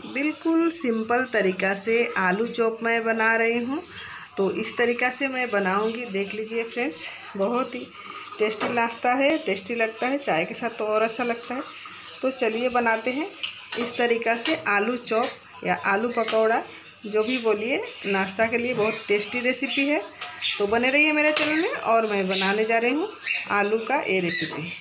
बिल्कुल सिंपल तरीक़ा से आलू चॉप मैं बना रही हूँ। तो इस तरीक़ा से मैं बनाऊँगी, देख लीजिए फ्रेंड्स। बहुत ही टेस्टी नाश्ता है, टेस्टी लगता है, चाय के साथ तो और अच्छा लगता है। तो चलिए बनाते हैं इस तरीक़ा से आलू चॉप या आलू पकौड़ा, जो भी बोलिए, नाश्ता के लिए बहुत टेस्टी रेसिपी है। तो बने रहिए मेरे चैनल में। और मैं बनाने जा रही हूँ आलू का ये रेसिपी।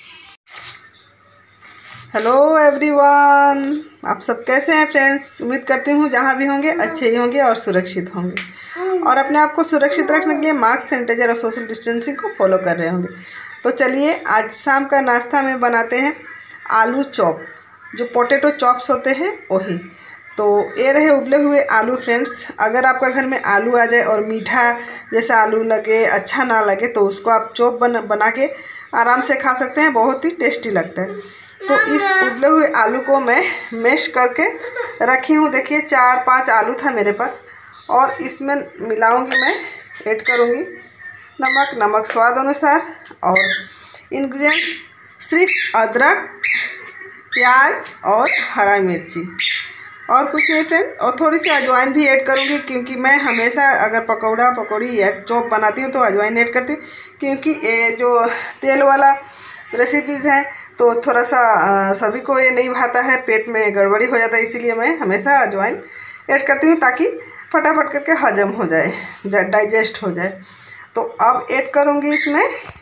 हेलो एवरीवन, आप सब कैसे हैं फ्रेंड्स? उम्मीद करती हूँ जहाँ भी होंगे अच्छे ही होंगे और सुरक्षित होंगे, और अपने आप को सुरक्षित रखने के लिए मास्क, सैनिटाइजर और सोशल डिस्टेंसिंग को फॉलो कर रहे होंगे। तो चलिए आज शाम का नाश्ता में बनाते हैं आलू चॉप, जो पोटैटो चॉप्स होते हैं वही। तो ये रहे उबले हुए आलू फ्रेंड्स। अगर आपका घर में आलू आ जाए और मीठा जैसा आलू लगे, अच्छा ना लगे, तो उसको आप चॉप बना के आराम से खा सकते हैं, बहुत ही टेस्टी लगता है। तो इस उबले हुए आलू को मैं मैश करके रखी हूँ। देखिए 4-5 आलू था मेरे पास, और इसमें मिलाऊंगी, मैं ऐड करूँगी नमक स्वाद अनुसार, और इंग्रेडिएंट सिर्फ अदरक, प्याज और हरा मिर्ची, और कुछ नहीं फ्रेंड। और थोड़ी सी अजवाइन भी ऐड करूँगी, क्योंकि मैं हमेशा अगर पकौड़ी या चॉप बनाती हूँ तो अजवाइन ऐड करती हूँ, क्योंकि ये जो तेल वाला रेसिपीज़ हैं तो थोड़ा सा सभी को ये नहीं भाता है, पेट में गड़बड़ी हो जाता है, इसीलिए मैं हमेशा अजवाइन ऐड करती हूँ, ताकि फटाफट करके हजम हो जाए, डाइजेस्ट हो जाए। तो अब ऐड करूँगी इसमें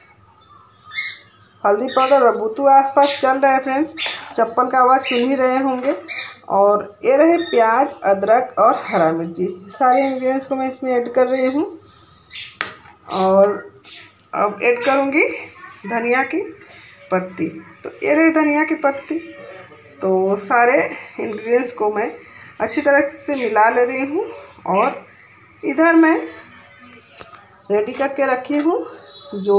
हल्दी पाउडर। और बूतू आसपास चल रहा है फ्रेंड्स, चप्पल का आवाज़ सुन ही रहे होंगे। और ये रहे प्याज, अदरक और हरा मिर्ची, सारे इंग्रेडिएंट्स को मैं इसमें ऐड कर रही हूँ। और अब ऐड करूँगी धनिया की पत्ती। तो ये रही धनिया की पत्ती। तो सारे इंग्रेडिएंट्स को मैं अच्छी तरह से मिला ले रही हूँ। और इधर मैं रेडी करके रखी हूँ जो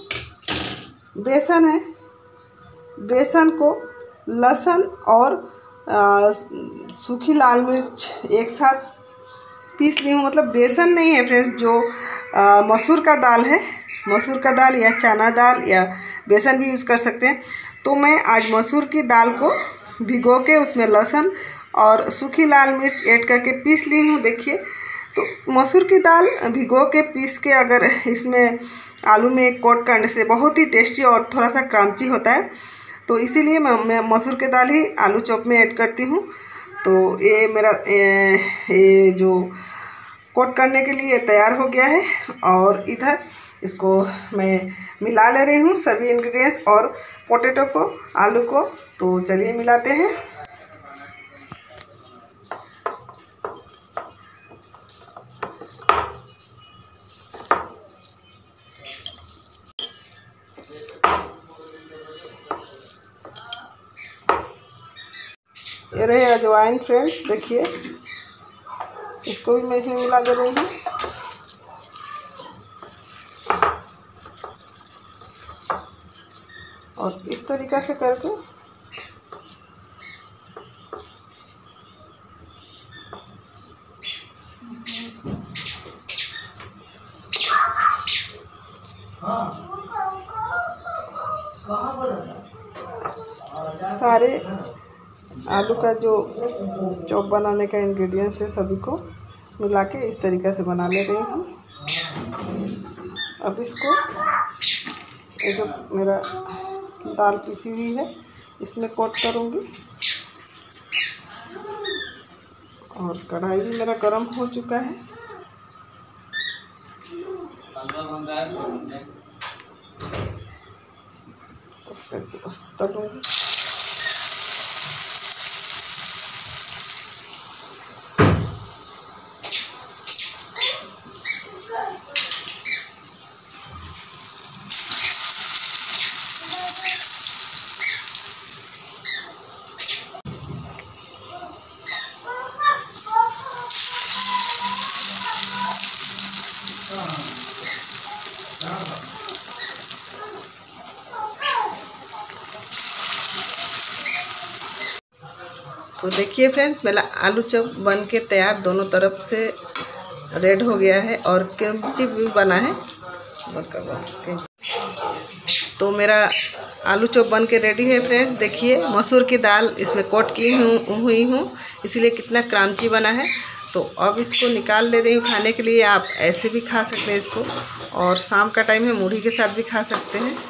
बेसन है। बेसन को लहसुन और सूखी लाल मिर्च एक साथ पीस ली हूँ। मतलब बेसन नहीं है फ्रेंड्स, जो मसूर का दाल है, मसूर का दाल या चना दाल या बेसन भी यूज़ कर सकते हैं। तो मैं आज मसूर की दाल को भिगो के उसमें लहसुन और सूखी लाल मिर्च ऐड करके पीस ली हूँ। देखिए, तो मसूर की दाल भिगो के पीस के अगर इसमें आलू में कोट करने से बहुत ही टेस्टी और थोड़ा सा क्रंची होता है। तो इसीलिए मैं मसूर की दाल ही आलू चॉप में ऐड करती हूँ। तो ये मेरा ये जो कोट करने के लिए तैयार हो गया है। और इधर इसको मैं मिला ले रही हूँ सभी इंग्रेडिएंट्स और पोटैटो को, आलू को। तो चलिए मिलाते हैं। ये रहे अजवाइन फ्रेंड्स, देखिए इसको भी मैं इसमें मिला दे रही हूँ। और इस तरीक़ा से करके सारे आलू का जो चॉप बनाने का इंग्रेडिएंट्स है सभी को मिला के इस तरीक़ा से बना ले रही हूँ। अब इसको ये जो मेरा दाल पीसी हुई है इसमें कोट करूँगी। और कढ़ाई भी मेरा गर्म हो चुका है। तलूँगी। तो देखिए फ्रेंड्स, मेरा आलू चॉप बन के तैयार, दोनों तरफ से रेड हो गया है और क्रंची भी बना है। तो मेरा आलू चॉप बन के रेडी है फ्रेंड्स। देखिए मसूर की दाल इसमें कोट की हुई हूँ, इसीलिए कितना क्रंची बना है। तो अब इसको निकाल ले रही हूँ खाने के लिए। आप ऐसे भी खा सकते हैं इसको, और शाम का टाइम है, मूढ़ी के साथ भी खा सकते हैं।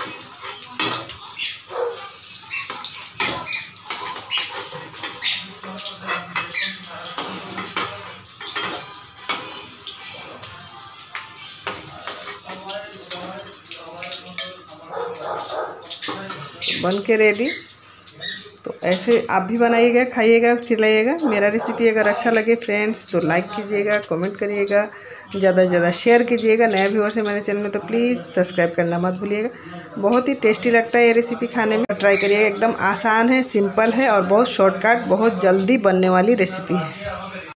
बन के रेडी। तो ऐसे आप भी बनाइएगा, खाइएगा, खिलाइएगा। मेरा रेसिपी अगर अच्छा लगे फ्रेंड्स तो लाइक कीजिएगा, कमेंट करिएगा, ज़्यादा से ज़्यादा शेयर कीजिएगा। नया व्यूअर्स है मेरे चैनल में तो प्लीज़ सब्सक्राइब करना मत भूलिएगा। बहुत ही टेस्टी लगता है ये रेसिपी खाने में, ट्राई करिएगा। एकदम आसान है, सिंपल है और बहुत शॉर्टकट, बहुत जल्दी बनने वाली रेसिपी है।